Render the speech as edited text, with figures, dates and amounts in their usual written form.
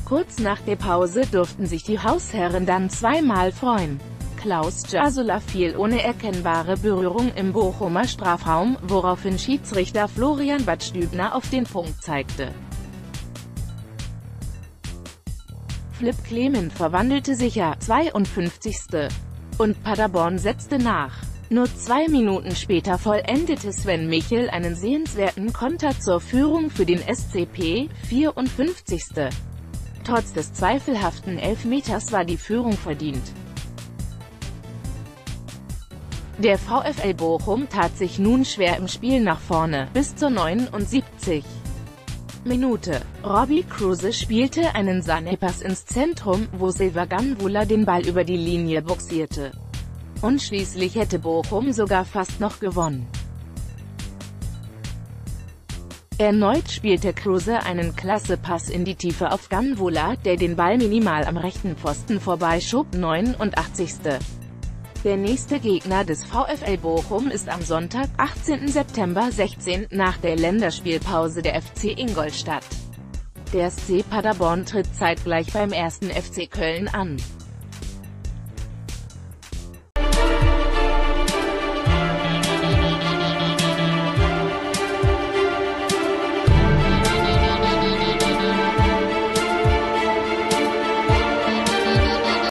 Kurz nach der Pause durften sich die Hausherren dann zweimal freuen. Klaus Jasula fiel ohne erkennbare Berührung im Bochumer Strafraum, woraufhin Schiedsrichter Florian Badstübner auf den Punkt zeigte. Flip Clement verwandelte sicher, 52. Und Paderborn setzte nach. Nur 2 Minuten später vollendete Sven Michel einen sehenswerten Konter zur Führung für den SCP, 54. Trotz des zweifelhaften Elfmeters war die Führung verdient. Der VfL Bochum tat sich nun schwer im Spiel nach vorne, bis zur 79. Minute. Robbie Kruse spielte einen Sané-Pass ins Zentrum, wo Silva Ganvula den Ball über die Linie boxierte. Und schließlich hätte Bochum sogar fast noch gewonnen. Erneut spielte Kruse einen klasse Pass in die Tiefe auf Ganvula, der den Ball minimal am rechten Pfosten vorbeischob. 89. Der nächste Gegner des VfL Bochum ist am Sonntag, 18. September 16, nach der Länderspielpause der FC Ingolstadt. Der SC Paderborn tritt zeitgleich beim 1. FC Köln an.